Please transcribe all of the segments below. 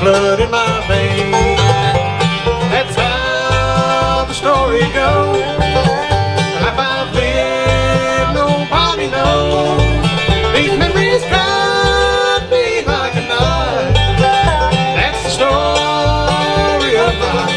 blood in my veins. That's how the story goes. The life I've lived, nobody knows. These memories cut me like a knife. That's the story of my life.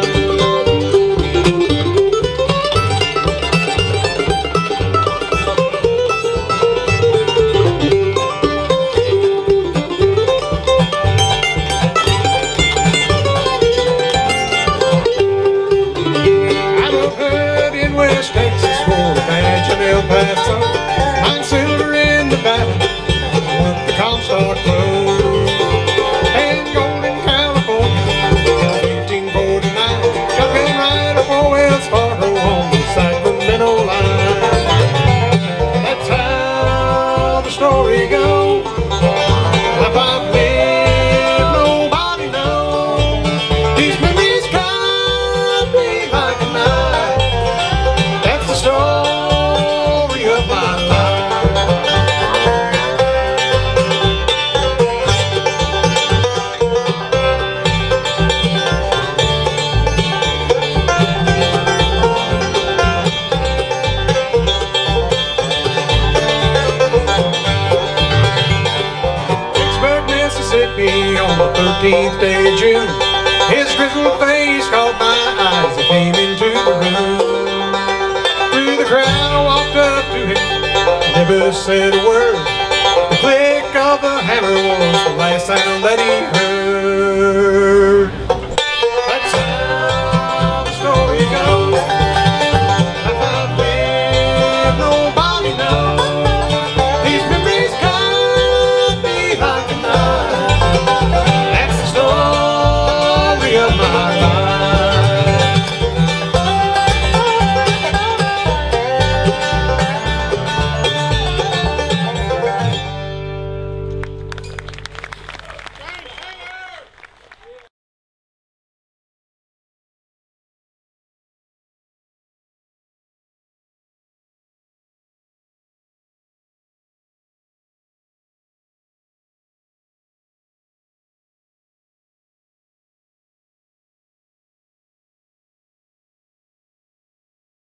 West Texas for the Banjo and El Paso. Mine silver in the valley, with the Comstock close. And gold in California, 1849. Shotgun rider for Wells Fargo on the Sacramento line. That's how the story goes. Life I've lived, nobody knows. These memories cut me like a knife. That's the story of my life. Gettysburg, Mississippi on the 13th day of June. His grizzled face caught my eyes. He came into the room. Through the crowd I walked up to him, never said a word. The click of the hammer was the last sound that he